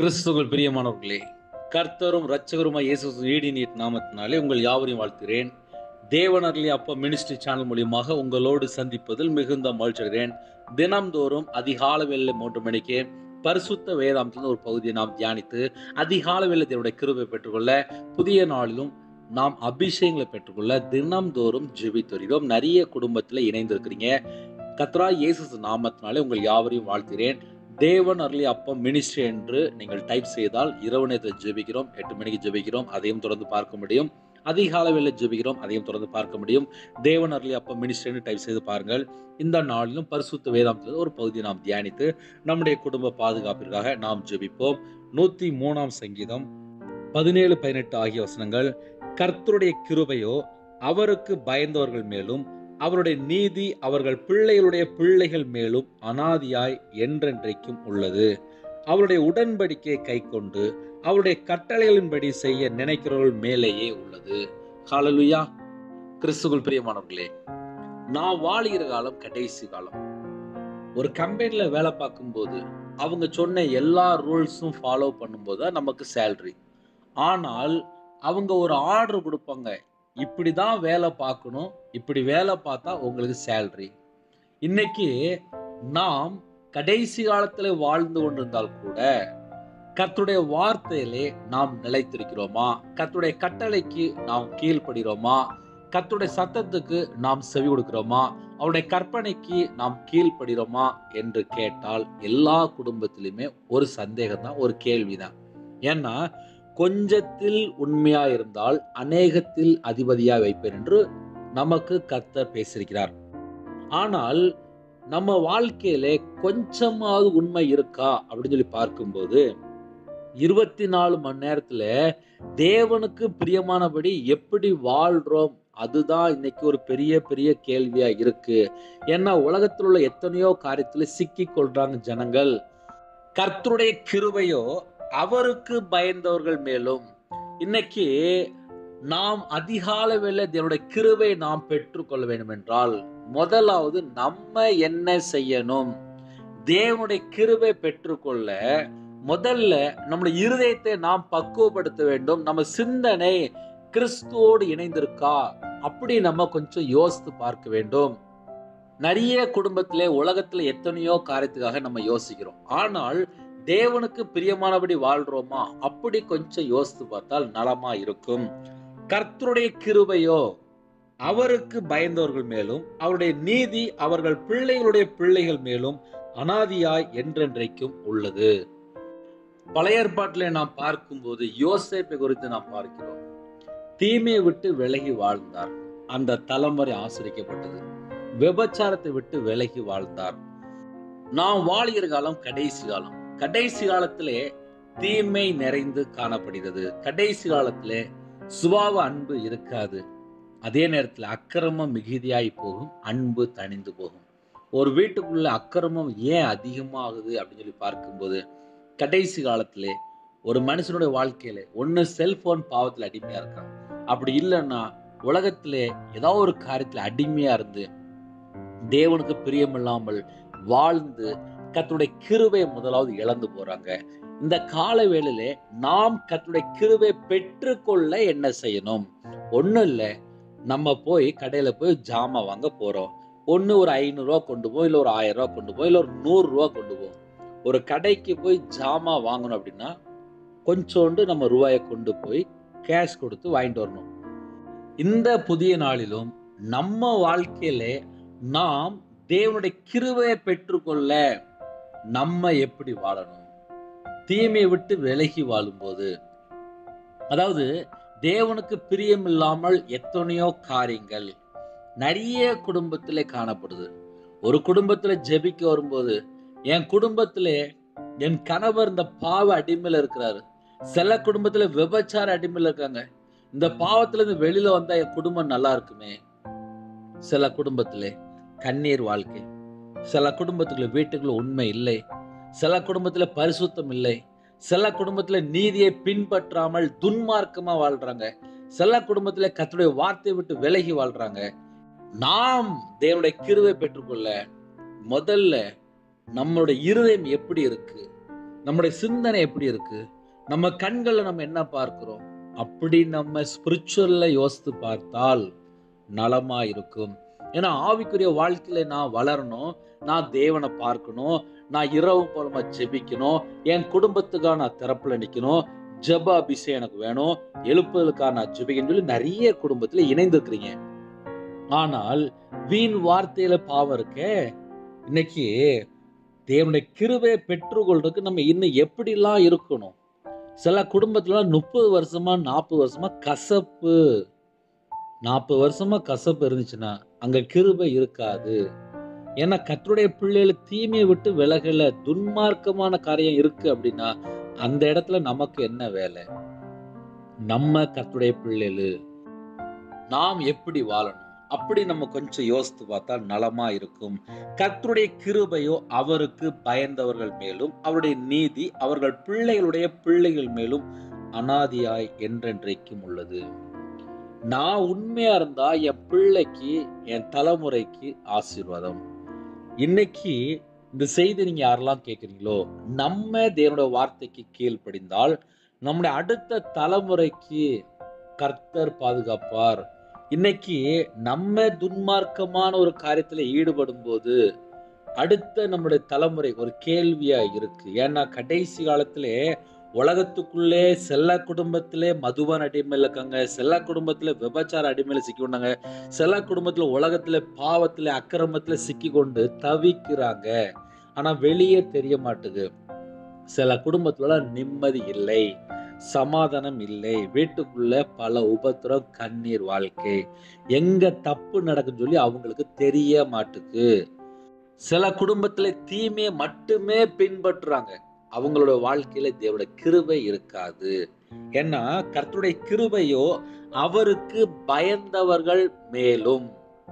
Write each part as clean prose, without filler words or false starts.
கிறிஸ்துவுக்குள் பிரியமானவர்களே, கர்த்தரும் இரட்சகருமாய் இயேசு நீடினீர் நாமத்தினாலே உங்கள் யாவரையும் வாழ்த்துகிறேன். தேவனர்லி அப்பா மினிஸ்ட்ரி சேனல் மூலியமாக உங்களோடு சந்திப்பதில் மிகுந்த மகிழ்ச்சி அடைகிறேன். தினம்தோறும் அதிகாலை வேளையில் 3 மணிக்கு பரிசுத்த வேதாந்தத்தின் ஒரு பகுதியை நாம் தியானித்து அதிகாலை வேளையில் தேவனுடைய கிருபை பெற்றுக்கொள்ள, புதிய நாளிலும் நாம் அபிஷேகங்களை பெற்றுக்கொள்ள தினம்தோறும் ஜெபித்து வருகிறோம். நிறைய குடும்பத்தில் இணைந்திருக்கிறீங்க. கர்த்தராகிய இயேசு நாமத்தினாலே உங்கள் யாவரையும் வாழ்த்துகிறேன். தேவன் அருளி அப்பம் மினிஸ்ட்ரி என்று நீங்கள் டைப் செய்தால் இரவு நேரத்தில் ஜெபிக்கிறோம், 8 மணிக்கு ஜெபிக்கிறோம், அதையும் தொடர்ந்து பார்க்க முடியும். அதிகாலையில் ஜெபிக்கிறோம், அதையும் தொடர்ந்து பார்க்க முடியும். தேவன் அருளி அப்பம் மினிஸ்ட்ரி டைப் செய்து பாருங்கள். இந்த நாளிலும் பரிசுத்த வேதாந்தத்தில் ஒரு பகுதியை நாம் தியானித்து நம்முடைய குடும்ப பாதுகாப்பிற்காக நாம் ஜெபிப்போம். 103ஆம் சங்கீதம் 17-18 ஆகிய வசனங்கள். கர்த்தருடைய கிருபையோ அவருக்கு பயந்தவர்கள் மேலும், அவருடைய நீதி அவர்கள் பிள்ளைகளுடைய பிள்ளைகள் மேலும் அனாதியாய் என்றென்றைக்கும் உள்ளது. அவருடைய உடன்படிக்கையை கைக்கொண்டு அவருடைய கட்டளைகளின்படி செய்ய நினைக்கிறவர்கள் மேலேயே உள்ளது. ஹல்லேலூயா. கிறிஸ்துவுக்குள் பிரியமானவர்களே, நான் வாழுகிற காலம் கடைசி காலம். ஒரு கம்பெனில வேலை பார்க்கும்போது அவங்க சொன்ன எல்லா ரூல்ஸும் ஃபாலோ பண்ணும்போது தான் நமக்கு சேலரி. ஆனால் அவங்க ஒரு ஆர்டர் கொடுப்பாங்க, இப்படிதான் வேலை பார்க்கணும், இப்படி வேலை பார்த்தா உங்களுக்கு சேலரி. இன்னைக்கு நாம் கடைசி காலத்துல வாழ்ந்து கொண்டிருந்தால் கூட கர்த்தருடைய வார்த்தையிலே நாம் நிலைத்திருக்கிறோமா? கர்த்தருடைய கட்டளைக்கு நாம் கீழ்ப்படுகிறோமா? கர்த்தருடைய சத்தத்துக்கு நாம் செவி கொடுக்கிறோமா? அவருடைய கற்பனைக்கு நாம் கீழ்ப்படுகிறோமா என்று கேட்டால் எல்லா குடும்பத்திலுமே ஒரு சந்தேகம் தான், ஒரு கேள்விதான். ஏன்னா கொஞ்சத்தில் உண்மையா இருந்தால் அநேகத்தில் அதிபதியா வைப்பேன் என்று நமக்கு கர்த்தர் பேசியிருக்கிறார். ஆனால் நம்ம வாழ்க்கையில கொஞ்சமாவது உண்மை இருக்கா அப்படின்னு சொல்லி பார்க்கும்போது 24 மணி நேரத்துல தேவனுக்கு பிரியமானபடி எப்படி வாழ்றோம், அதுதான் இன்னைக்கு ஒரு பெரிய பெரிய கேள்வியா இருக்கு. ஏன்னா உலகத்தில் உள்ள எத்தனையோ காரியத்துல சிக்கி கொள்றாங்க ஜனங்கள். கர்த்தருடைய கிருபையோ அவருக்கு பயந்தவர்கள் மேலும். இன்னைக்கு நாம் அதிகாலை வேளை தேவனுடைய கிருபை நாம் பெற்றுக்கொள்ள வேண்டும் என்றால் முதலாவது நம்ம என்ன செய்யணும்? தேவனுடைய கிருபை பெற்றுக்கொள்ள முதல்ல நம்முடைய இருதயத்தை நாம் பக்குவப்படுத்த வேண்டும். நம்ம சிந்தனை கிறிஸ்துவோடு இணைந்திருக்கா அப்படி நம்ம கொஞ்சம் யோசித்து பார்க்க வேண்டும். நிறைய குடும்பத்திலே உலகத்துல எத்தனையோ காரியத்துக்காக நம்ம யோசிக்கிறோம். ஆனால் தேவனுக்கு பிரியமானபடி வாழ்றோமா அப்படி கொஞ்சம் யோசித்து பார்த்தால் நலமா இருக்கும். கர்த்தருடைய கிருபையோ அவருக்கு பயந்தவர்கள் மேலும், அவருடைய நீதி அவர்கள் பிள்ளைகளுடைய பிள்ளைகள் மேலும் அனாதியாய் என்றென்றைக்கும் உள்ளது. பழைய ஏற்பாட்டிலே நாம் பார்க்கும்போது யோசேப்பை குறித்து நாம் பார்க்கிறோம். தீமையை விட்டு விலகி வாழ்ந்தார், அந்த தலைமுறை ஆசிரிக்கப்பட்டது. விபச்சாரத்தை விட்டு விலகி வாழ்ந்தார். நாம் வாழுகிற காலம் கடைசி காலம். கடைசி காலத்திலே தீமை நிறைந்து காணப்படுகிறது. கடைசி காலத்திலே சுபாவ அன்பு இருக்காது. அதே நேரத்தில் அக்கிரமம் மிகுதியாய் போகும், அன்பு தணிந்து போகும். ஒரு வீட்டுக்குள்ள அக்கிரமம் ஏன் அதிகமாகுது அப்படின்னு சொல்லி பார்க்கும்போது கடைசி காலத்திலே ஒரு மனுஷனுடைய வாழ்க்கையில ஒன்னு செல்போன் பாவத்துல அடிமையா இருக்கான், அப்படி இல்லைன்னா உலகத்திலே ஏதாவது ஒரு காரியத்துல அடிமையா இருந்து தேவனுக்கு பிரியமில்லாமல் வாழ்ந்து கர்த்தருடைய கிருபையை முதலாவது இழந்து போறாங்க. இந்த கால வேளையிலே நாம் கர்த்தருடைய கிருபை பெற்றுக்கொள்ள என்ன செய்யணும்? ஒண்ணும் இல்லை, நம்ம போய் கடையில போய் ஜாமான் வாங்க போறோம். ஒண்ணு ஒரு 500 ரூபா கொண்டு போய், இல்ல ஒரு 1000 ரூபா கொண்டு போய், இல்ல ஒரு 100 ரூபா கொண்டு போய் ஒரு கடைக்கு போய் ஜாமான் வாங்கணும் அப்படின்னா கொஞ்சோண்டு நம்ம ரூபாயை கொண்டு போய் கேஷ் கொடுத்து வாங்கிட்டு வரணும். இந்த புதிய நாளிலும் நம்ம வாழ்க்கையில நாம் தேவனுடைய கிருபையை பெற்றுக்கொள்ள நம்ம எப்படி வாழணும்? தீமையை விட்டு விலகி வாழும்போது, அதாவது தேவனுக்கு பிரியம் இல்லாமல் எத்தனையோ காரியங்கள் நிறைய குடும்பத்திலே காணப்படுது. ஒரு குடும்பத்துல ஜெபிக்க வரும்போது, என் குடும்பத்திலே என் கணவர் இந்த பாவ அடிமையில இருக்கிறாரு, சில குடும்பத்துல விபச்சார அடிமையில இருக்காங்க, இந்த பாவத்துல இருந்து வெளியில வந்தா என் குடும்பம் நல்லா இருக்குமே. சில குடும்பத்திலே கண்ணீர் வாழ்க்கை, சில குடும்பத்துக்குள்ள வீட்டுக்குள்ள உண்மை இல்லை, சில குடும்பத்துல பரிசுத்தம் இல்லை, சில குடும்பத்துல நீதியை பின்பற்றாமல் துன்மார்க்கமா வாழ்றாங்க, சில குடும்பத்துல கர்த்தருடைய வார்த்தையை விட்டு விலகி வாழ்றாங்க. நாம் தேவனுடைய கிருபை பெற்றுக்கொள்ள முதல்ல நம்மளுடைய இருதயம் எப்படி இருக்கு, நம்முடைய சிந்தனை எப்படி இருக்கு, நம்ம கண்கள்ல நம்ம என்ன பார்க்கிறோம், அப்படி நம்ம ஸ்பிரிச்சுவல்ல யோசித்து பார்த்தால் நலமா இருக்கும். ஏன்னா ஆவிக்குரிய வாழ்க்கையில நான் வளரணும், நான் தேவனை பார்க்கணும், நான் இரவு பகலுமா ஜெபிக்கணும், என் குடும்பத்துக்காக நான் திறப்புல நிக்கணும், ஜெப அபிஷேகம் எனக்கு வேணும், எழுப்புதலுக்காக நான் ஜெபிக்கணும்னு சொல்லி நிறைய குடும்பத்துல இணைந்திருக்கிறீங்க. ஆனால் வீண் வார்த்தையில பாவம் இருக்கே. இன்னைக்கு தேவனுடைய கிருபையை பெற்றுக்கொள்றதுக்கு நம்ம இன்னும் எப்படிலாம் இருக்கணும்? சில குடும்பத்துல 30 வருஷமா 40 வருஷமா கசப்பு, 40 வருஷமா கசப்பு இருந்துச்சுன்னா அங்க கிருபை இருக்காது. ஏன்னா கர்த்தருடைய பிள்ளைகளுக்கு தீமையை விட்டு விலகல, துன்மார்க்கமான காரியம் இருக்கு அப்படின்னா அந்த இடத்துல நமக்கு என்ன வேலை? நம்ம கர்த்தருடைய பிள்ளைகள், நாம் எப்படி வாழணும்? அப்படி நம்ம கொஞ்சம் யோசித்து பார்த்தா நலமா இருக்கும். கர்த்தருடைய கிருபையோ அவருக்கு பயந்தவர்கள் மேலும், அவருடைய நீதி அவர்கள் பிள்ளைகளுடைய பிள்ளைகள் மேலும் அனாதியாய் என்றென்றைக்கும் உள்ளது. நான் உண்மையா இருந்தா என் பிள்ளைக்கு, என் தலைமுறைக்கு ஆசீர்வாதம். இன்னைக்கு இந்த செய்தி நீங்க யாரெல்லாம் கேட்கிறீங்களோ, நம்ம தேவனுடைய வார்த்தைக்கு கீழ்ப்படிந்தால் நம்முடைய அடுத்த தலைமுறைக்கு கர்த்தர் பாதுகாப்பார். இன்னைக்கு நம்ம துன்மார்க்கமான ஒரு காரியத்துல ஈடுபடும் போது அடுத்த நம்முடைய தலைமுறை ஒரு கேள்வியா இருக்கு. ஏன்னா கடைசி காலத்திலே உலகத்துக்குள்ளே சில குடும்பத்திலே மதுபான அடிமையில இருக்காங்க, சில குடும்பத்துல விபச்சார அடிமையில சிக்கி கொண்டாங்க, சில குடும்பத்துல உலகத்துல பாவத்துல அக்கிரமத்துல சிக்கி கொண்டு தவிக்கிறாங்க. ஆனா வெளியே தெரிய மாட்டுது. சில குடும்பத்துல நிம்மதி இல்லை, சமாதானம் இல்லை, வீட்டுக்குள்ள பல உபத்திரம், கண்ணீர் வாழ்க்கை, எங்க தப்பு நடக்குன்னு சொல்லி அவங்களுக்கு தெரிய மாட்டுக்கு. சில குடும்பத்துல தீமையை மட்டுமே பின்பற்றுறாங்க, அவங்களோட வாழ்க்கையில தேவனுடைய கிருபை இருக்காது. ஏன்னா கர்த்தருடைய கிருபையோ அவருக்கு பயந்தவர்கள் மேலும்,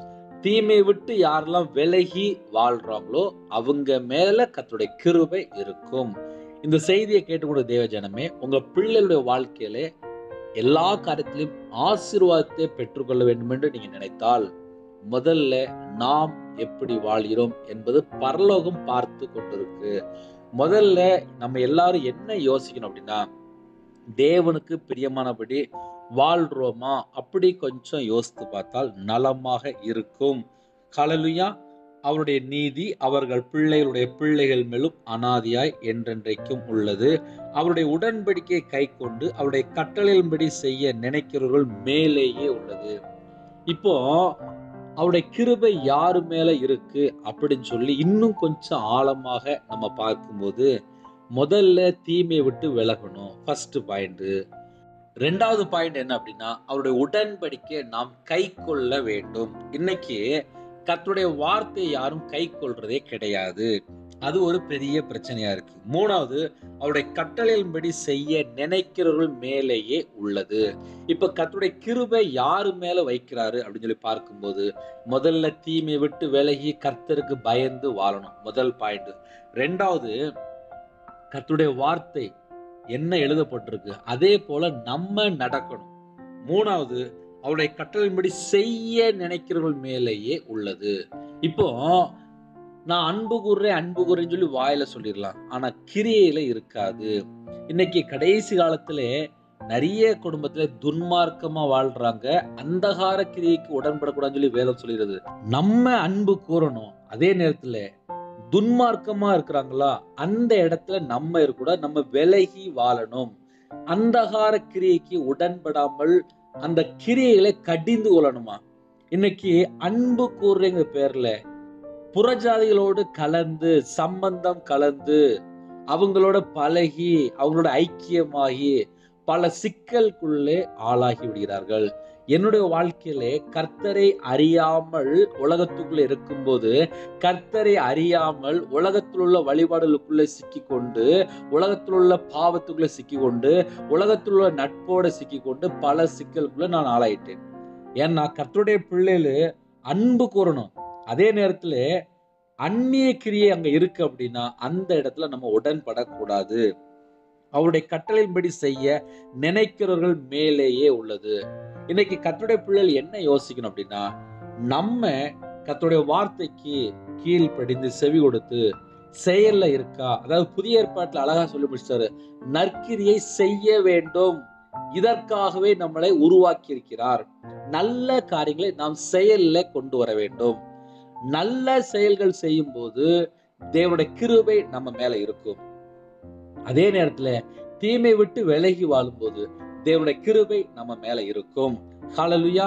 தீமை விட்டு யாரெல்லாம் விலகி வாழ்றாங்களோ அவங்க மேல கர்த்தருடைய கிருபை இருக்கும். இந்த செய்தியை கேட்டுக்கொண்ட தேவ ஜனமே, உங்க பிள்ளைகளுடைய வாழ்க்கையில எல்லா காரியத்திலும் ஆசீர்வாதத்தை பெற்றுக்கொள்ள வேண்டும் என்று நீங்க நினைத்தால், முதல்ல நாம் எப்படி வாழ்கிறோம் என்பது பரலோகம் பார்த்து கொண்டிருக்கு. முதல்ல நம்ம எல்லாரும் என்ன யோசிக்கணும் அப்படின்னா, தேவனுக்கு பிரியமானபடி வாழ்றோமா? அப்படி கொஞ்சம் யோசித்து பார்த்தால் நலமாக இருக்கும். ஹல்லேலூயா. அவருடைய நீதி அவர்கள் பிள்ளைகளுடைய பிள்ளைகள் மேலும் அனாதியாய் என்றென்றைக்கும் உள்ளது. அவருடைய உடன்படிக்கையை கை கொண்டு அவருடைய கட்டளையின்படி செய்ய நினைக்கிறவர்கள் மேலேயே உள்ளது. இப்போ அவருடைய கிருபை யாரு மேல இருக்கு அப்படின்னு சொல்லி இன்னும் கொஞ்சம் ஆழமாக நம்ம பார்க்கும்போது, முதல்ல தீமையை விட்டு விலகணும், ஃபர்ஸ்ட் பாயிண்ட். ரெண்டாவது பாயிண்ட் என்ன அப்படின்னா, அவருடைய உடன்படிக்கையை நாம் கை கொள்ள வேண்டும். இன்னைக்கு கர்த்தருடைய வார்த்தையை யாரும் கை கொள்றதே கிடையாது. அது ஒரு பெரிய பிரச்சனையா இருக்கு. மூணாவது, அவருடைய கட்டளையின்படி செய்ய நினைக்கிறவர்கள் மேலேயே உள்ளது. இப்ப கர்த்தருடைய கிருபை யாரு மேல வைக்கிறாரு அப்படின்னு சொல்லி பார்க்கும்போது, முதல்ல தீமை விட்டு விலகி கர்த்தருக்கு பயந்து வாழணும், முதல் பாயிண்ட். ரெண்டாவது, கர்த்தருடைய வார்த்தை என்ன எழுதப்பட்டிருக்கு அதே போல நம்ம நடக்கணும். மூணாவது, அவருடைய கட்டளையின்படி செய்ய நினைக்கிறவர்கள் மேலேயே உள்ளது. இப்போ நான் அன்பு கூறுறேன்னு சொல்லி வாயில சொல்லிடலாம், ஆனா கிரியையில இருக்காது. இன்னைக்கு கடைசி காலத்துல நிறைய குடும்பத்துல துன்மார்க்கமா வாழ்றாங்க, அந்தகார கிரியைக்கு உடன்படக்கூடாதுன்னு சொல்லி வேதம் சொல்லிடுது. நம்ம அன்பு கூறணும், அதே நேரத்துல துன்மார்க்கமா இருக்கிறாங்களா அந்த இடத்துல நம்ம இருக்கக்கூடாது, நம்ம விலகி வாழணும். அந்தகார கிரியைக்கு உடன்படாமல் அந்த கிரியைகளை கடிந்து கொள்ளணுமா? இன்னைக்கு அன்பு கூறுறேங்கிற பேர்ல புறஜாதிகளோடு கலந்து, சம்பந்தம் கலந்து, அவங்களோட பழகி, அவங்களோட ஐக்கியமாகி பல சிக்கலுக்குள்ளே ஆளாகி விடுகிறார்கள். என்னுடைய வாழ்க்கையிலே கர்த்தரை அறியாமல் உலகத்துக்குள்ள இருக்கும்போது, கர்த்தரை அறியாமல் உலகத்தில் உள்ள வழிபாடுகளுக்குள்ள சிக்கிக்கொண்டு, உலகத்தில் உள்ள பாவத்துக்குள்ள சிக்கிக்கொண்டு, உலகத்தில் உள்ள நட்போட சிக்கிக்கொண்டு பல சிக்கலுக்குள்ள நான் ஆளாயிட்டேன். ஏன்னா கர்த்தருடைய பிள்ளைகளு அன்பு கூறணும், அதே நேரத்துல அந்நிய கிரியை அங்க இருக்கு அப்படின்னா அந்த இடத்துல நம்ம உடன்படக்கூடாது. அவருடைய கட்டளையின்படி செய்ய நினைக்கிறவர்கள் மேலேயே உள்ளது. இன்னைக்கு கர்த்தருடைய பிள்ளைகள் என்ன யோசிக்கணும் அப்படின்னா, நம்ம கர்த்தருடைய வார்த்தைக்கு கீழ்ப்படிந்து செவி கொடுத்து செயல்ல இருக்கா? அதாவது புதிய ஏற்பாட்டுல அழகா சொல்லி முடிச்சாரு. நற்கிரியை செய்ய வேண்டும். இதற்காகவே நம்மளை உருவாக்கி இருக்கிறார். நல்ல காரியங்களை நாம் செயல்ல கொண்டு வர வேண்டும். நல்ல செயல்கள் செய்யும் போது தேவனுடைய கிருபை நம்ம மேல இருக்கும். அதே நேரத்துல தீமை விட்டு விலகி வாழும்போது தேவனுடைய கிருபை நம்ம மேல இருக்கும். ஹல்லேலூயா.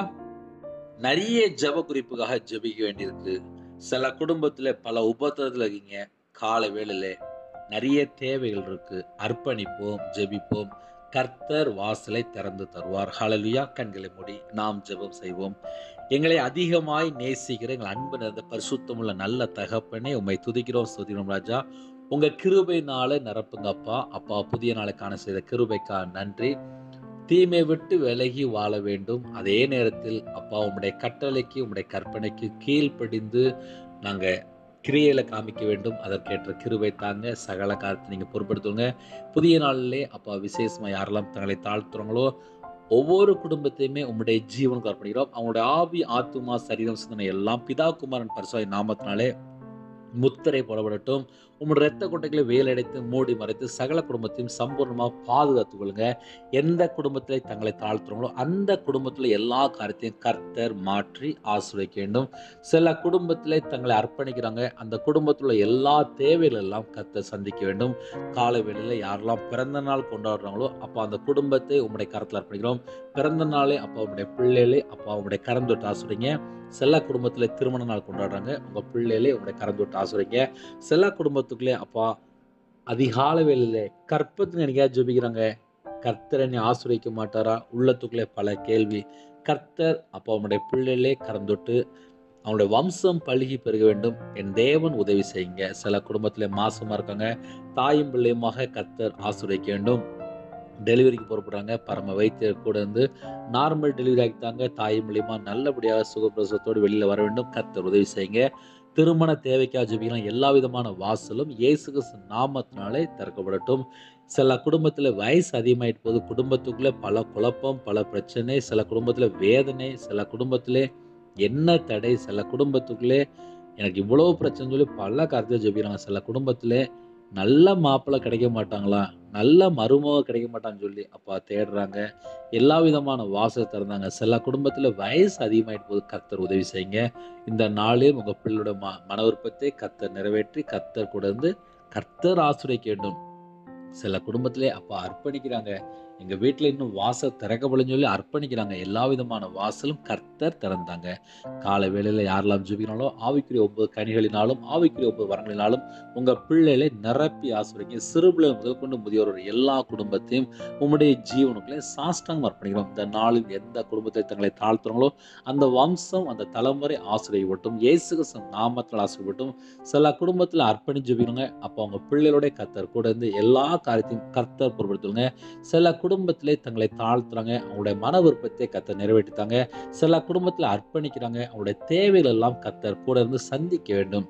நிறைய ஜெப குறிப்புக்காக ஜெபிக்க வேண்டியிருக்கு. சில குடும்பத்துல பல உபத்திரத்துல இருக்கீங்க. காலை வேளையில நிறைய தேவைகள் இருக்கு. அர்ப்பணிப்போம், ஜெபிப்போம். கர்த்தர் வாசலை திறந்து தருவார். ஹல்லேலூயா. கண்களை மூடி நாம் ஜெபம் செய்வோம். எங்களை அதிகமாய் நேசிக்கிற எங்கள் அன்பு நிறைந்த பரிசுத்தமுள்ள நல்ல தகப்பனே, உம்மை துதிக்கிறோம், ஸ்துதிக்கிறோம் ராஜா. உங்க கிருபையினால நிரப்புங்க அப்பா. அப்பா, புதிய நாளுக்கான செய்த கிருபைக்காக நன்றி. தீமை விட்டு விலகி வாழ வேண்டும். அதே நேரத்தில் அப்பா, உம்முடைய கட்டளைக்கு உம்முடைய கற்பனைக்கு கீழ்ப்படிந்து நாங்க கிரியையில காமிக்க வேண்டும். அதற்கேற்ற கிருபை தாங்க. சகல காரியத்தை நீங்க பொறுப்படுத்துங்க. புதிய நாளிலே அப்பா, விசேஷமா யாரெல்லாம் தங்களை தாழ்த்துறாங்களோ ஒவ்வொரு குடும்பத்தையுமே உம்முடைய ஜீவனுக்கு அர்ப்பணிக்கிறோம். அவங்களுடைய ஆவி, ஆத்துமா, சரீரம், சிந்தனை எல்லாம் பிதா, குமாரன், பரிசுத்த நாமத்தினாலே முத்திரை போடப்படட்டும். உம்முடைய இரத்த கொட்டைகளை வேலடைத்து மூடி மறைத்து சகல குடும்பத்தையும் சம்பூர்ணமா பாதுகாத்துக் கொள்ளுங்க. எந்த குடும்பத்திலே தங்களை தாழ்த்துறாங்களோ அந்த குடும்பத்துல எல்லா காரியத்தையும் கர்த்தர் மாற்றி ஆசீர்வதிக்க வேண்டும். சில குடும்பத்திலே தங்களை அர்ப்பணிக்கிறாங்க. அந்த குடும்பத்துல எல்லா தேவைகள் எல்லாம் கர்த்தர் சந்திக்க வேண்டும். காலை வேளையில யாரெல்லாம் பிறந்த நாள் கொண்டாடுறாங்களோ அப்ப அந்த குடும்பத்தை உம்முடைய கரத்துல அர்ப்பணிக்கிறோம். பிறந்த நாளே அப்பா, உம்முடைய பிள்ளைகளே அப்பா, உம்முடைய கரம் தொட்டு ஆசீர்வதிங்க. சில குடும்பத்துல திருமண நாள் கொண்டாடுறாங்க. உங்க பிள்ளைகளே உங்களுடைய கரம் தொட்டு ஆசீர்வதிங்க. சில குடும்பத்துக்குள்ளே அப்பா, அதிகாலை வேளையில கற்பத்தின் எங்கேயாவது ஜெபிக்கிறாங்க. கர்த்தர் என்னை ஆசீர்வதிக்க மாட்டாரா? உள்ளத்துக்குள்ளே பல கேள்வி. கர்த்தர் அப்பா, உம்முடைய பிள்ளைகளே கரம் தொட்டு அவனுடைய வம்சம் பழுகி பெருக வேண்டும். என் தேவன் உதவி செய்யுங்க. சில குடும்பத்திலே மாசமா இருக்காங்க. தாயும் பிள்ளையுமாக கர்த்தர் ஆசீர்வதிக்க வேண்டும். டெலிவரிக்கு புறப்படுறாங்க. பரம வைத்தியர் கூட இருந்து நார்மல் டெலிவரி ஆகிட்டாங்க. தாய் மூலியமா நல்லபடியாக சுகப்பிரசவத்தோடு வெளியில வர வேண்டும். கர்த்தர் உதவி செய்யுங்க. திருமண தேவைக்காக ஜெபிக்கலாம். எல்லா விதமான வாசலும் இயேசு கிறிஸ்து நாமத்தினாலே திறக்கப்படட்டும். சில குடும்பத்துல வயசு அதிகமாயிட்டு போது. குடும்பத்துக்குள்ள பல குழப்பம், பல பிரச்சனை. சில குடும்பத்துல வேதனை. சில குடும்பத்திலே என்ன தடை. சில குடும்பத்துக்குள்ளே எனக்கு இவ்வளவு பிரச்சனை சொல்லி பல காரியத்தை ஜெபிக்கிறாங்க. சில குடும்பத்திலே நல்ல மாப்பிள்ளை கிடைக்க மாட்டாங்களா? நல்ல மருமக கிடைக்க மாட்டான்னு சொல்லி அப்பா தேடுறாங்க. எல்லா விதமான வாசல் திறந்தாங்க. சில குடும்பத்துல வயசு அதிகமாயிட்டு போது. கர்த்தர் உதவி செய்யுங்க. இந்த நாளில் உங்க பிள்ளையோட மன விருப்பத்தை கர்த்தர் நிறைவேற்றி கர்த்தர் கூட இருந்து கர்த்தர் ஆசீர்வதிக்க வேண்டும். சில குடும்பத்திலே அப்பா அர்ப்பணிக்கிறாங்க. எங்க வீட்டுல இன்னும் வாசல் திறக்கப்படலன்னு சொல்லி அர்ப்பணிக்கிறாங்க. எல்லா விதமான வாசலும் கர்த்தர் திறந்தாங்க. காலை வேளையில யாரெல்லாம் ஜெபிக்கிறாங்களோ ஆவிக்குரிய 9 கனிகளினாலும் ஆவிக்குரிய 9 வரங்களினாலும் உங்க பிள்ளைகளை நிரப்பி ஆசீர்வதிங்க. சிறு பிள்ளைகள் முதல் கொண்டு முதியோர் எல்லா குடும்பத்தையும் உம்முடைய ஜீவனுக்குள்ளே சாஷ்டாங்கம் அர்ப்பணிக்கிறோம். இந்த நாளில் எந்த குடும்பத்தை தங்களை தாழ்த்துறாங்களோ அந்த வம்சம், அந்த தலைமுறை ஆசீர்வதிக்கப்பட்டும். இயேசு கிறிஸ்து நாமத்தில் ஆசீர்வதிக்கப்பட்டும். சில குடும்பத்துல அர்ப்பணிச்சு ஜெபிக்கிறாங்க. அப்போ அவங்க பிள்ளைகளோட கர்த்தர் கூட இருந்து எல்லா காரியத்தையும் கர்த்தர் பொறுப்படுத்துங்க. சில குடும்பத்திலே தங்களை தாழ்த்துறாங்க. அவங்களுடைய மன விருப்பத்தை கர்த்தர் நிறைவேற்றித்தாங்க. சில குடும்பத்துல அர்ப்பணிக்கிறாங்க. அவங்களுடைய தேவைகள் எல்லாம் கர்த்தர் கூட இருந்து சந்திக்க வேண்டும்.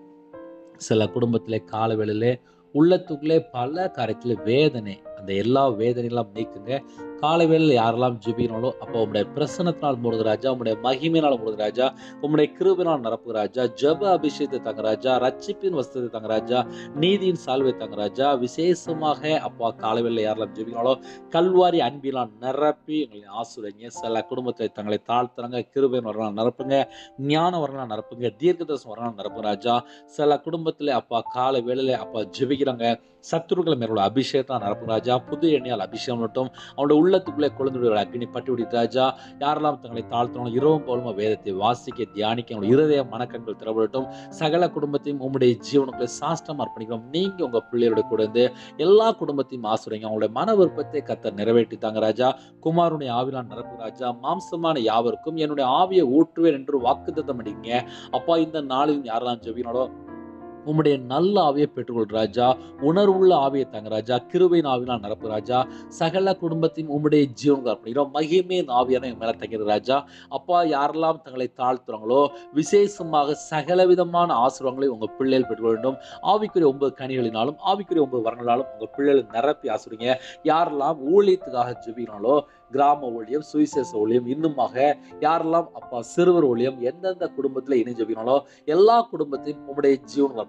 சில குடும்பத்திலே கால வேளையிலே உள்ளத்துக்குள்ளே பல காரியத்திலே வேதனை. அந்த எல்லா வேதனையெல்லாம் நீக்குங்க. காலை வேளையில யாரெல்லாம் ஜெபிக்கிறாங்களோ அப்போ உம்முடைய பிரசன்னத்தினால் மூடுங்க ராஜா. உம்முடைய மகிமையினால் மூடுங்க ராஜா. உம்முடைய கிருபையினால் நிரப்புங்க ராஜா. ஜெப அபிஷேகத்தை தாங்க ராஜா. ரட்சிப்பின் வஸ்திரத்தை தாங்க ராஜா. நீதியின் சால்வை தாங்க ராஜா. விசேஷமாக அப்பா காலை வேளையில யாரெல்லாம் ஜெபிக்கிறாங்களோ கல்வாரி அன்பினால் நிரப்பி எங்களை ஆசீர்வதிங்க. சில குடும்பத்தை தங்களை தாழ்த்துறாங்க. கிருபையின் வரலாம் நிரப்புங்க. ஞான வரலாம் நிரப்புங்க. தீர்க்கதரிசனம் வரலாம் நிரப்புங்க ராஜா. சில குடும்பத்திலே அப்பா காலை வேளையில அப்பா ஜெபிக்கிறாங்க. சத்துருக்களை மேலோட அபிஷேகத்தை நிரப்புங்க ராஜா. புது எண்ணெயால் அபிஷேகம் மட்டும் அவனுடைய உள்ளத்துக்குள்ளே கொழுந்துடைய அக்னி பட்டி விடுத்து ராஜா. யாரெல்லாம் தங்களை தாழ்த்தணும் இரவும் போலுமா வேதத்தை வாசிக்க தியானிக்க அவனுடைய இருதய மனக்கண்கள் திறப்படட்டும். சகல குடும்பத்தையும் உம்முடைய ஜீவனுக்குள்ளே சாஷ்டம் அர்ப்பணிக்கிறோம். நீங்க உங்க பிள்ளையோட கூட இருந்து எல்லா குடும்பத்தையும் ஆசீர்வதிங்க. அவங்களுடைய மன விருப்பத்தை கர்த்தர் நிறைவேற்றித்தாங்க ராஜா. குமாரனுடைய ஆவியால் நிரப்பு ராஜா. மாம்சமான யாவருக்கும் என்னுடைய ஆவியை ஊற்றுவேன் என்று வாக்குத்தத்தம் அடிங்க அப்பா. இந்த நாளில் யாரெல்லாம் ஜெபிக்கிறாங்களோ உம்முடைய நல்ல ஆவியை பெற்றுக்கொள் ராஜா. உணர்வுள்ள ஆவியை தாங்க ராஜா. கிருபையின் ஆவினால் நிரப்பு ராஜா. சகல குடும்பத்தையும் உம்முடைய ஜீவனுக்கு அர்ப்பணிக்கிறோம். மகிமையின் ஆவியான என் மேல தங்கிறது ராஜா. அப்பா யாரெல்லாம் தங்களை தாழ்த்துறாங்களோ விசேஷமாக சகல விதமான ஆசீர்வாதங்களை உங்க பிள்ளைகள் பெற்றுக்கொள்ள வேண்டும். ஆவிக்குரிய 9 கனிகளினாலும் ஆவிக்குரிய 9 வரங்களாலும் உங்க பிள்ளைகளை நிரப்பி ஆசீர்வதிங்க. யாரெல்லாம் ஊழியத்துக்காக ஜெபிக்கிறாங்களோ கிராம ஊழியம், சுவிசேஷ ஊழியம், இன்னுமாக யாரெல்லாம் அப்பா சிறுவர் ஊழியம் எந்தெந்த குடும்பத்துல இணைஞ்சு ஜெபிக்கிறாங்களோ எல்லா குடும்பத்தையும் உம்முடைய ஜீவனுக்கு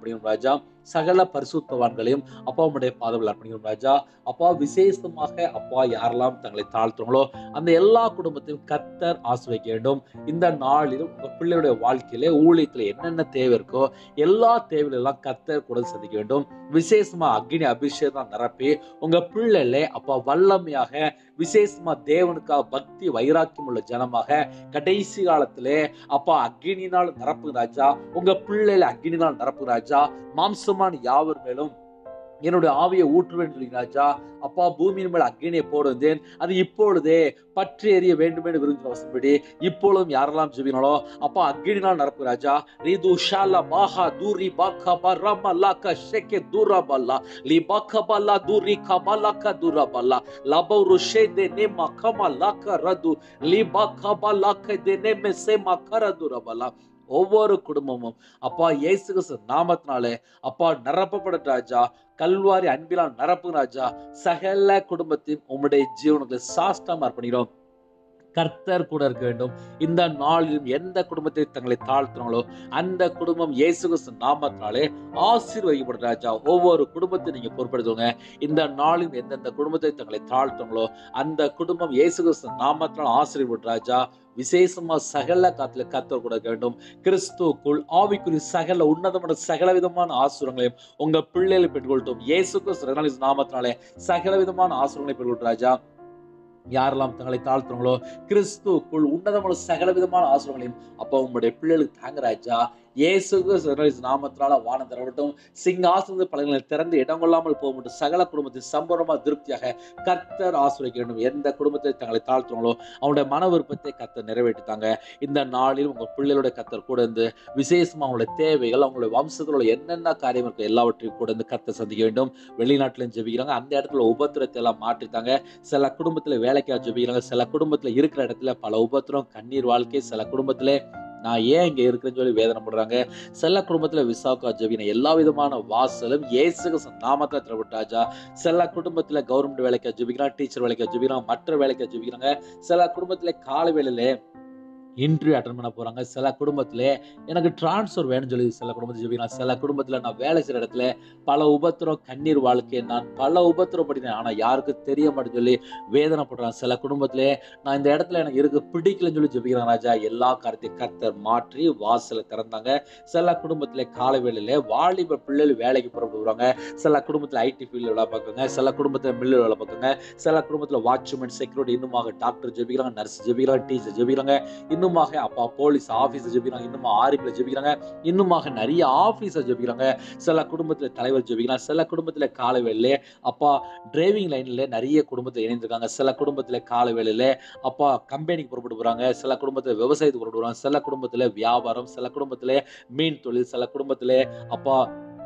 அர்ப்பணிக்கிறோம் ராஜா. சகல பரிசுத்தவான்களையும் அப்பா உம்முடைய பாதத்தில் அர்ப்பணிக்கிறோம் ராஜா. அப்பா விசேஷமாக அப்பா யாரெல்லாம் தங்களை தாழ்த்துறாங்களோ அந்த எல்லா குடும்பத்தையும் கர்த்தர் ஆசீர்வதிக்க வேண்டும். இந்த நாளிலும் உங்க பிள்ளையுடைய வாழ்க்கையிலே ஊழியத்துல என்னென்ன தேவை இருக்கோ எல்லா தேவைகளெல்லாம் கர்த்தர் கூட சந்திக்க வேண்டும். விசேஷமா அக்னி அபிஷேகம் நிரப்பி உங்க பிள்ளைகளே அப்பா வல்லமையாக விசேஷமா தேவனுக்காக பக்தி வைராக்கியம் உள்ள ஜனமாக கடைசி காலத்திலே அப்பா அக்னியினால் நிரப்பு ராஜா. உங்க பிள்ளைகளை அக்னியினால் நிரப்பு ராஜா. மாம்சமான யாவர் மேலும் என்னுடைய ஆவியை ஊற்றுவேன் ராஜா. அப்பா பூமியின் மேல் அக்னியை போட வந்தேன், அது இப்பொழுதே பற்றி எறிய வேண்டும் என்று விரும்பின வசனப்படி இப்பொழுதும் யாரெல்லாம் ஜெபினாலோ அப்பா அக்னியினால் நிரப்பு ராஜா. ரிது ஷாலா பாஹா தூரி பாக்கா பரமா லாக்கா ஷெகே தூரா பல்லா லி பாக்கா பல்லா தூரி கபலாக்கா தூரா பல்லா லபௌரு ஷேதே நேமா கமா லாக்கா ரது லி பாக்கா பல்லாக்கா தே நேமே சேமா கரதுரா பல்லா. ஒவ்வொரு குடும்பமும் அப்பா இயேசு கிறிஸ்து நாமத்தினாலே அப்பா நிரப்பப்படும் ராஜா. கல்வாரி அன்பிலால் நிரப்பு ராஜா. சகல குடும்பத்தையும் உம்முடைய ஜீவனுக்கு சாஷ்டாமா அர்ப்பணிக்கிறோம். கர்த்தர் கூட இருக்க வேண்டும். இந்த நாளிலும் எந்த குடும்பத்தை தங்களை தாழ்த்துறாங்களோ அந்த குடும்பம் இயேசு கிறிஸ்து நாமத்தினாலே ஆசீர்வதிக்கப்படும் ராஜா. ஒவ்வொரு குடும்பத்தையும் நீங்க பொறுப்படுத்துவங்க. இந்த நாளிலும் எந்தெந்த குடும்பத்தை தங்களை தாழ்த்துறாங்களோ அந்த குடும்பம் இயேசு கிறிஸ்து நாமத்தினால் ஆசீர்வதிக்கப்படும் ராஜா. விசேஷமா சகல காத்துல கர்த்தர் கூட வேண்டும். கிறிஸ்துக்குள் ஆவிக்குரிய சகல உன்னதமான சகல விதமான ஆசீர்வாதங்களையும் உங்க பிள்ளைகளை பெற்றுக்கொள்ளட்டும். இயேசு கிறிஸ்து நாமத்தினாலே சகல விதமான ஆசீர்வாதங்களை பெற்றுக்கொள்ளும் ராஜா. யாரெல்லாம் தங்களை தாழ்த்துறாங்களோ கிறிஸ்துக்குள் உன்னதமான சகல விதமான ஆசீர்வாதங்களையும் அப்பா உங்களுடைய பிள்ளைகளுக்கு தாங்க ராஜா. இயேசு நாமத்தினால வானம் திறவட்டும். சிங்காசனத்து பலன்களை திறந்து இடம் கொள்ளாமல் போக மட்டும் சகல குடும்பத்தை சம்பூர்ணமா திருப்தியாக கர்த்தர் ஆசீர்வதிக்க வேண்டும். எந்த குடும்பத்தை தங்களை தாழ்த்துறாங்களோ அவனுடைய மன விருப்பத்தை கர்த்தர் நிறைவேற்றித்தாங்க. இந்த நாளில் உங்க பிள்ளைகளுடைய கர்த்தர் கூட இருந்து விசேஷமா அவங்களுடைய தேவைகள் அவங்களுடைய வம்சத்தோட என்னென்ன காரியம் இருக்கு எல்லாவற்றையும் கூட இருந்து கர்த்தர் சந்திக்க வேண்டும். வெளிநாட்டிலும் ஜெபிக்கிறாங்க, அந்த இடத்துல உபத்திரத்தை எல்லாம் மாற்றித்தாங்க. சில குடும்பத்துல வேலைக்காக ஜெபிக்கிறாங்க, சில குடும்பத்துல இருக்கிற இடத்துல பல உபத்திரம் கண்ணீர் வாழ்க்கை, சில குடும்பத்திலே நான் ஏன் இங்க இருக்கிறேன்னு சொல்லி வேதனை பண்றாங்க. சில குடும்பத்துல விசாக்கா ஜெபின எல்லா விதமான வாசலும் இயேசு நாமத்தை திறவிட்டாஜா. சில குடும்பத்துல கவர்மெண்ட் வேலைக்கா ஜெபிக்கிறாங்க, டீச்சர் வேலைக்கா ஜெபிக்கிறாங்க, மற்ற வேலைக்கா ஜெபிக்கிறாங்க. சில குடும்பத்துல காலை வேளையில இன்டர்வியூ அட்டன் பண்ண போறாங்க. சில குடும்பத்துல எனக்கு டிரான்ஸ்ஃபர் வேணும்னு சொல்லி சில குடும்பத்தை ஜெபிக்கிறாங்க. சில குடும்பத்துல நான் வேலை செய்யற இடத்துல பல உபத்திரம் கண்ணீர் வாழ்க்கை, நான் பல உபத்திரப்படினேன் ஆனா யாருக்கும் தெரிய மாட்டேன்னு சொல்லி வேதனைப்படுறாங்க. சில குடும்பத்திலே நான் இந்த இடத்துல எனக்கு இருக்கு பிடிக்கலன்னு சொல்லி ஜெபிக்கிறாங்க ராஜா. எல்லா காரியத்தையும் கர்த்தர் மாற்றி வாசலை திறந்தாங்க. சில குடும்பத்திலே காலை வேளையில வாலிப பிள்ளைகள் வேலைக்கு புறப்படுவாங்க. சில குடும்பத்துல ஐடி ஃபீல்டு வேலை பார்க்குங்க, சில குடும்பத்துல மில்லு வேலை பார்க்குங்க, சில குடும்பத்துல வாட்ச்மேன் செக்யூரிட்டி, இன்னுமாக டாக்டர் ஜெபிக்கிறாங்க, நர்ஸ் ஜெபிக்கிறாங்க, டீச்சர் ஜெபிக்கிறாங்க, இன்னுமாக அப்பா போலீஸ் ஆபீஸ் ஜெபிக்கிறாங்க, இன்னுமா ஆர்மில ஜெபிக்கிறாங்க, இன்னுமாக நிறைய ஆபீஸர் ஜெபிக்கிறாங்க. சில குடும்பத்துல தலைவர் ஜெபிக்கிறாங்க. சில குடும்பத்துல காலை வேளையில அப்பா டிரைவிங் லைன்ல நிறைய குடும்பத்துல இணைந்திருக்காங்க. சில குடும்பத்துல காலை வேளையில அப்பா கம்பெனிக்கு புறப்பட்டு போறாங்க. சில குடும்பத்துல விவசாயத்துக்கு புறப்பட்டு போறாங்க. சில குடும்பத்துல வியாபாரம், சில குடும்பத்துல மீன் தொழில், சில குடும்பத்துல அப்பா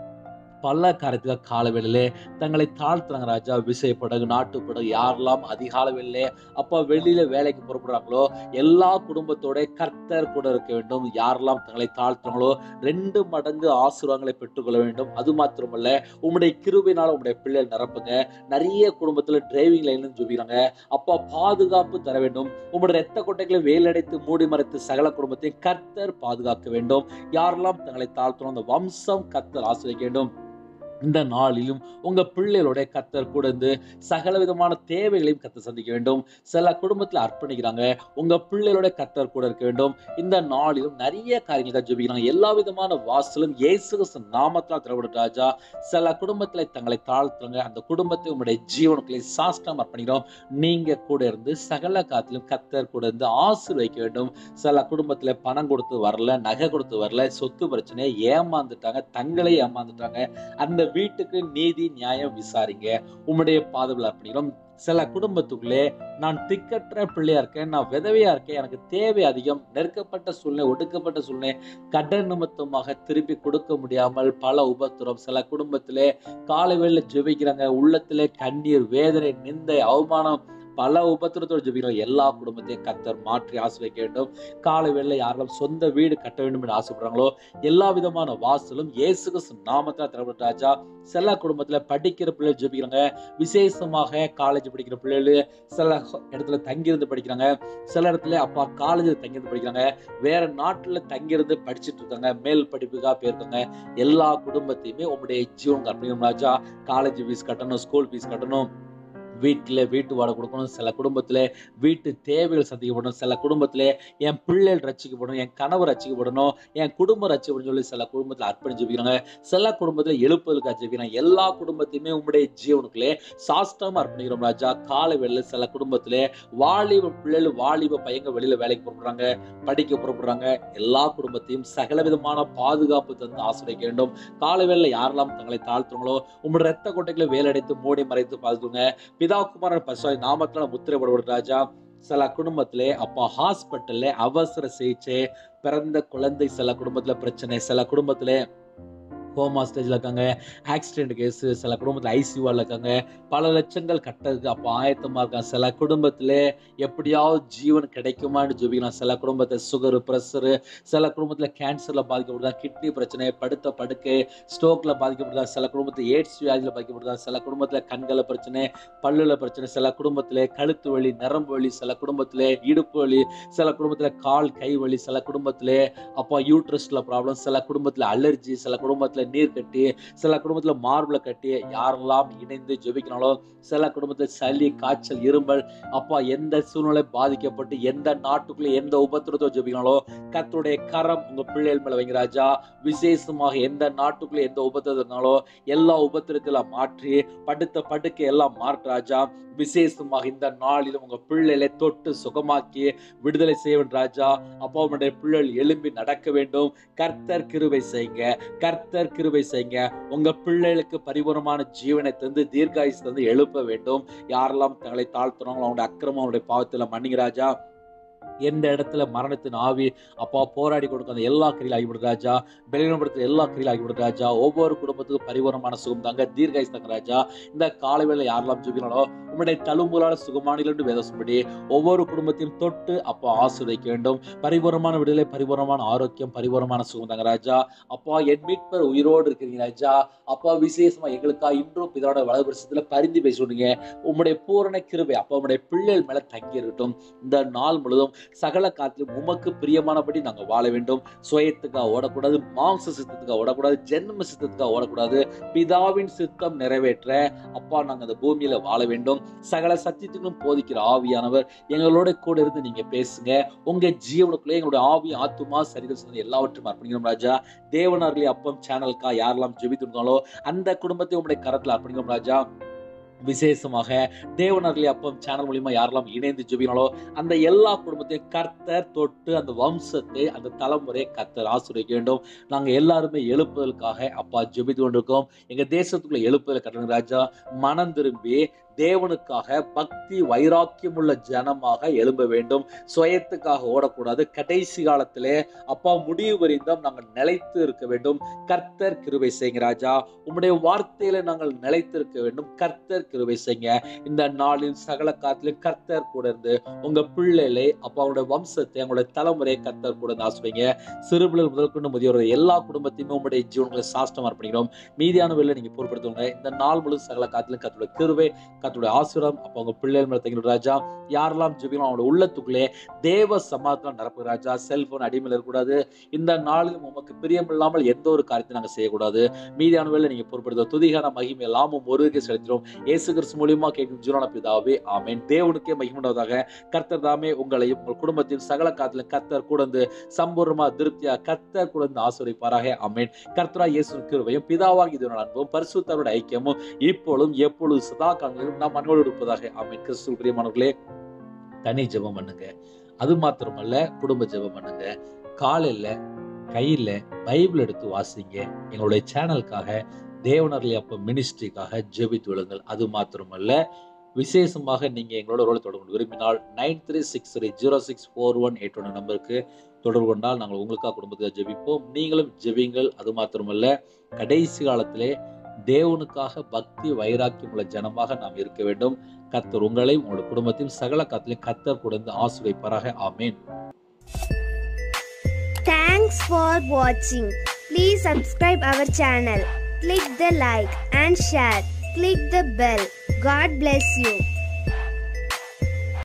பல காரியத்துக்காக கால வேளையிலே தங்களை தாழ்த்துறாங்க ராஜா. விசைப்படகு, நாட்டுப்படகு, யாரெல்லாம் அதிகால வேளையிலே அப்பா வெளியில வேலைக்கு புறப்படுறாங்களோ எல்லா குடும்பத்தோட கர்த்தர் கூட இருக்க வேண்டும். யாரெல்லாம் தங்களை தாழ்த்துறாங்களோ 2 மடங்கு ஆசீர்வாதங்களை பெற்றுக்கொள்ள வேண்டும். அது மாத்திரமல்ல உம்முடைய கிருபையினால உம்முடைய பிள்ளைகள் நிரப்புங்க. நிறைய குடும்பத்துல டிரைவிங் லைன்ல ஜெபிக்கிறாங்க. அப்பா பாதுகாப்பு தர வேண்டும். உம்முடைய இரத்த கொட்டைகளை வேலடைத்து மூடி மறைத்து சகல குடும்பத்தை கர்த்தர் பாதுகாக்க வேண்டும். யாரெல்லாம் தங்களை தாழ்த்துறோம் அந்த வம்சம் கர்த்தர் ஆசீர்வதிக்க வேண்டும். இந்த நாளிலும் உங்க பிள்ளைகளோட கர்த்தர் கூட இருந்து சகல விதமான தேவைகளையும் கர்த்தர் சந்திக்க வேண்டும். சில குடும்பத்துல அர்ப்பணிக்கிறாங்க, உங்க பிள்ளைகளோட கர்த்தர் கூட இருக்க வேண்டும். இந்த நாளிலும் நிறைய காரியங்கள் ஜெபிக்கிறாங்க. எல்லா விதமான வாசலும் இயேசு கிறிஸ்து நாமத்தால் திறவுடும் ராஜா. சில குடும்பத்துல தங்களை தாழ்த்துறாங்க, அந்த குடும்பத்தை உங்களுடைய ஜீவனுக்குள்ளே சாஷ்டாமா அர்ப்பணிக்கிறோம். நீங்க கூட இருந்து சகல காத்திலும் கர்த்தர் கூட இருந்து ஆசீர்வதிக்க வேண்டும். சில குடும்பத்துல பணம் கொடுத்து வரல, நகை கொடுத்து வரல, சொத்து பிரச்சனை, ஏமாந்துட்டாங்க, தங்களை ஏமாந்துட்டாங்க. அந்த வீட்டுக்கு நீதி நியாயம் விசாரிங்க. உம்முடைய பாதத்தில் அர்ப்பணிக்கிறோம். சில குடும்பத்துக்குள்ளே நான் திக்கற்ற பிள்ளையா இருக்கேன், நான் விதவையா இருக்கேன், எனக்கு தேவை அதிகம், நெருக்கப்பட்ட சூழ்நிலை, ஒடுக்கப்பட்ட சூழ்நிலை, கடன் நிமித்தமாக திருப்பி கொடுக்க முடியாமல் பல உபத்திரம். சில குடும்பத்திலே காலை வேளையில ஜெபிக்கிறாங்க, உள்ளத்திலே கண்ணீர், வேதனை, நிந்தை, அவமானம், பல உபத்திரத்தோடு ஜெபிக்கிறோம். எல்லா குடும்பத்தையும் கர்த்தர் மாற்றி ஆசீர்வதிக்க வேண்டும். காலை வேளையில யாரெல்லாம் சொந்த வீடு கட்ட வேண்டும் என்று ஆசைப்படுறாங்களோ எல்லா விதமான வாசலும் இயேசு கிறிஸ்து நாமத்தால் திறக்கப்பட்ட ராஜா. சில குடும்பத்துல படிக்கிற பிள்ளைகள் ஜெபிக்கிறாங்க. விசேஷமாக காலேஜ் படிக்கிற பிள்ளைகள் சில இடத்துல தங்கியிருந்து படிக்கிறாங்க. சில இடத்துல அப்பா காலேஜில் தங்கியிருந்து படிக்கிறாங்க. வேற நாட்டுல தங்கியிருந்து படிச்சுட்டு இருக்காங்க. மேல் படிப்புக்காக போயிருக்காங்க. எல்லா குடும்பத்தையுமே உங்களுடைய ஜீவன் அர்ப்பணிக்கணும் ராஜா. காலேஜ் ஃபீஸ் கட்டணும், ஸ்கூல் ஃபீஸ் கட்டணும், வீட்டு வாடகை கொடுக்கணும். சில குடும்பத்துல வீட்டு தேவைகள் சந்திக்கப்படணும். சில குடும்பத்துல என் பிள்ளைகள் ரட்சிக்கப்படணும், என் கணவர் ரட்சிக்கப்படணும், என் குடும்பம் ரட்சிக்கப்படும் சொல்லி சில குடும்பத்துல அர்ப்பணிச்சு ஜெபிக்கிறாங்க. சில குடும்பத்துல எழுப்புதலுக்காக ஜெபிக்கிறாங்க. எல்லா குடும்பத்தையுமே உங்களுடைய ஜீவனுக்குள்ளே சாஷ்டாமா அர்ப்பணிக்கிறோம் ராஜா. காலை வேளையில சில குடும்பத்திலே வாலிப பிள்ளைகள் வாலிப பையங்க வெளியில வேலைக்கு புறப்படுறாங்க, படிக்க புறப்படுறாங்க. எல்லா குடும்பத்தையும் சகல விதமான பாதுகாப்பு தந்து ஆசிரியக்க வேண்டும். காலை வேளையில யாரெல்லாம் தங்களை தாழ்த்துங்களோ உங்களுடைய ரத்த கொட்டைகளை வேலடைத்து மூடி மறைத்து பாதுகாங்க. பிதா குமாரன் பரிசுத்த நாமத்தினால முத்திரைப்படப்படும் ராஜா. சில குடும்பத்திலே அப்பா ஹாஸ்பிட்டல்ல அவசர சிகிச்சை, பிறந்த குழந்தை சில குடும்பத்துல பிரச்சனை, சில குடும்பத்திலே கோமா ஸ்டேஜ்ல இருக்காங்க, ஆக்சிடென்ட் கேஸ், சில குடும்பத்துல ஐசியூல இருக்காங்க, பல லட்சங்கள் கட்டதுக்கு அப்ப ஆயத்தமா இருக்காங்க. சில குடும்பத்திலே எப்படியாவது ஜீவன் கிடைக்குமான்னு ஜெபிக்கலாம். சில குடும்பத்துல சுகர், பிரஷர், சில குடும்பத்துல கேன்சர்ல பாதிக்கப்படுதா, கிட்னி பிரச்சனை, படுத்த படுக்கை, ஸ்ட்ரோக்ல பாதிக்கப்படுதா, சில குடும்பத்துல எய்ட்ஸ் வியாதியில பாதிக்கப்படுதா, சில குடும்பத்துல கண்கள பிரச்சனை, பல்லுல பிரச்சனை, சில குடும்பத்துல கழுத்து வலி, நரம்பு வலி, சில குடும்பத்துல இடுப்பு வலி, சில குடும்பத்துல கால் கை வலி, சில குடும்பத்துல அப்பா யூட்ரஸ்ல ப்ராப்ளம், சில குடும்பத்துல அலர்ஜி, சில குடும்பத்துல நீர் கட்டி, சில குடும்பத்துல மார்புல கட்டி. யாரெல்லாம் இணைந்து ஜெபிக்கிறாங்களோ சில குடும்பத்துல சளி, காய்ச்சல், இருமல் அப்பா எந்த சூழ்நிலை பாதிக்கப்பட்டு எந்த நாட்டுக்குள்ள எந்த உபத்திரத்தோ ஜெபிக்கிறாங்களோ கர்த்தருடைய கரம் உங்க பிள்ளைகள் மேல வைங்க ராஜா. விசேஷமாக எந்த நாட்டுக்குள்ள எந்த உபத்திரம் இருந்தாலோ எல்லா உபத்திரத்தில மாற்றி படுத்த படுக்கை எல்லாம் மாற்று ராஜா. விசேஷமாக இந்த நாளிலும் உங்க பிள்ளைகளை தொட்டு சுகமாக்கி விடுதலை செய்ய வேண்டும் ராஜா. அப்பா உங்களுடைய பிள்ளைகள் எழும்பி நடக்க வேண்டும். கர்த்தர் கிருபை செய்யுங்க, கர்த்தர் கிருபை செய்யுங்க. உங்க பிள்ளைகளுக்கு பரிபூர்ணமான ஜீவனை தந்து தீர்க்காயுசு தந்து எழுப்ப வேண்டும். யாரெல்லாம் தங்களை தாழ்த்துறாங்களோ அவங்களுடைய அக்கிரமம் அவருடைய பாவத்துல மன்னிங்க ராஜா. எந்த இடத்துல மரணத்தின் ஆவி அப்பா போராடி கொடுக்க அந்த எல்லா கிரியில் ஆகிவிடும் ராஜா. பலவீனப்படுத்த எல்லா கிரியில் ஆகிவிடும் ராஜா. ஒவ்வொரு குடும்பத்துக்கும் பரிபூர்ணமான சுகம் தாங்க, தீர்க்காயுசு தாங்க ராஜா. இந்த காலை வேளை யாரெல்லாம் ஜெபிக்கிறாங்களோ உங்களுடைய தழும்புகளால சுகமானிகள் என்று வேதம் ஒவ்வொரு குடும்பத்தையும் தொட்டு அப்பா ஆசீர்வதிக்க வேண்டும். பரிபூர்ணமான விடுதலை, பரிபூர்ணமான ஆரோக்கியம், பரிபூர்ணமான சுகம் தாங்க ராஜா. அப்பா என் மீட்பர் உயிரோடு இருக்கிறீங்க ராஜா. அப்பா விசேஷமா எங்களுக்கா இன்றும் பிதாவோட வலதுபரிசத்துல பரிந்து பேசுவீங்க. உங்களுடைய பூரண கிருபை அப்பா உங்களுடைய பிள்ளைகள் மேல தங்கி இருக்கட்டும். இந்த நாள் முழுவதும் சகல காத்திலும் உமக்கு பிரியமானபடி நாங்க வாழ வேண்டும். சுயத்துக்காக ஓடக்கூடாது, மாம்ச சித்தத்துக்காக ஓடக்கூடாது, ஜென்ம சித்தத்துக்காக ஓடக்கூடாது. பிதாவின் சித்தம் நிறைவேற்ற அப்பா நாங்க அந்த பூமியில வாழ வேண்டும். சகல சத்தியத்துக்கும் போதிக்கிற ஆவியானவர் எங்களோட கூட இருந்து நீங்க பேசுங்க. உங்க ஜீவனுக்குள்ளே எங்களுடைய ஆவி, ஆத்துமா, சரீரம் எல்லாவற்றையும் அர்ப்பணிக்கிறோம் ராஜா. தேவனார்லி அப்பம் சேனலுக்கா யாரெல்லாம் ஜெபித்திருந்தாலோ அந்த குடும்பத்தை உங்களுடைய கரத்துல அர்ப்பணிக்கிறோம் ராஜா. விசேஷமாக தேவனர்லி அப்பம் சேனல் மூலியமா யாரெல்லாம் இணைந்து ஜெபிக்கிறாங்களோ அந்த எல்லா குடும்பத்தையும் கர்த்தர் தொட்டு அந்த வம்சத்தை அந்த தலைமுறையை கர்த்தர் ஆசீர்வதிக்க வேண்டும். நாங்க எல்லாருமே எழுப்புதலுக்காக அப்பா ஜெபித்து கொண்டிருக்கோம். எங்க தேசத்துக்குள்ள எழுப்புதல் கட்டணம் ராஜா. மனம் திரும்பி தேவனுக்காக பக்தி வைராக்கியம் உள்ள ஜனமாக எழும்ப வேண்டும். சுயத்துக்காக ஓடக்கூடாது. கடைசி காலத்திலே அப்பா முடிவு வரைந்தும் நாங்கள் நிலைத்து இருக்க வேண்டும். கர்த்தர் கிருபை செய்யுங்க ராஜா. உம்முடைய வார்த்தையில நாங்கள் நிலைத்து இருக்க வேண்டும். கர்த்தர் கிருபை செய்யுங்க. இந்த நாளில் சகல காலத்திலும் கர்த்தர் கூட இருந்து உங்க பிள்ளைகளை அப்பா உங்களுடைய வம்சத்தை உங்களுடைய தலைமுறையை கர்த்தர் கூட ஆசுவீங்க. சிறுபிள்ளைகள் முதல் கொண்டு முதியோர்கள் எல்லா குடும்பத்தையுமே உங்களுடைய ஜீவன்களை சாஷ்டமா அர்ப்பணிக்கிறோம். மீதியான வேலை நீங்க பொறுப்படுத்துவங்க. இந்த நாள் முழு சகல காலத்திலும் கர்த்தருடைய கிருபை, கர்த்தருடைய ஆசீர்வாதம் அப்ப உங்க பிள்ளைகள் மேல தங்கிடும் ராஜா. யாரெல்லாம் ஜெபிக்கிறோம் அவங்களோட உள்ளத்துக்குள்ளே தேவ சமாதானம் நிரப்பு ராஜா. செல்போன் அடிமையில் இருக்கக்கூடாது. இந்த நாளிலும் உமக்கு பிரியம் இல்லாமல் எந்த ஒரு காரியத்தை நாங்கள் செய்யக்கூடாது. மீதியான வேலை நீங்க பொறுப்படுத்த துதிகான மகிமை எல்லாமும் ஒருவருக்கே செலுத்திடும். இயேசு கிறிஸ்து மூலியமா கேட்கும் ஜீவனான பிதாவே ஆமென். தேவனுக்கே மகிமையுண்டாவதாக. கர்த்தர் தாமே உங்களையும் உங்கள் குடும்பத்தின் சகல காலத்திலும் கர்த்தர் கூட இருந்து சம்பூர்ணமா திருப்தியா கர்த்தர் கூட இருந்து ஆசீர்வதிப்பாராக ஆமென். கர்த்தரா இயேசு கிருபையும் பிதாவாகி தேவனுடைய அன்பும் பரிசுத்தருடைய ஐக்கியமும் இப்பொழுதும் எப்பொழுது சதா காலங்களிலும் நாம் அன்போடு இருப்பதாக ஆமென். கிறிஸ்து பிரியமானவர்களே, தனி ஜெபம் பண்ணுங்க. அது மாத்திரமல்ல, குடும்ப ஜெபம் பண்ணுங்க. காலையில கையில பைபிள் எடுத்து வாசிங்க. எங்களுடைய சேனலுக்காக தேவனர்லி அப்ப மினிஸ்ட்ரிக்காக ஜெபித்து விடுங்கள். அது மாத்திரமல்ல, விசேஷமாக நீங்க எங்களோட ரோலை தொடர்பு விரும்பினால் 9363064181 நம்பருக்கு தொடர்பு கொண்டால் நாங்கள் உங்களுக்காக குடும்பத்துக்காக ஜெபிப்போம். நீங்களும் ஜெபிங்கள். அது மாத்திரமல்ல, கடைசி காலத்திலே தேவனுக்காக பக்தி வைராக்கியம் உள்ள ஜனமாக நாம் இருக்க வேண்டும். கர்த்தர் உங்களையும் உங்களுடைய குடும்பத்தையும் சகல காத்திலையும் கர்த்தர் கொடுத்து ஆசீர்வதிப்பாராக. ஆமென். Thanks for watching. Please subscribe our channel. Click the like and share. Click the bell. God bless you.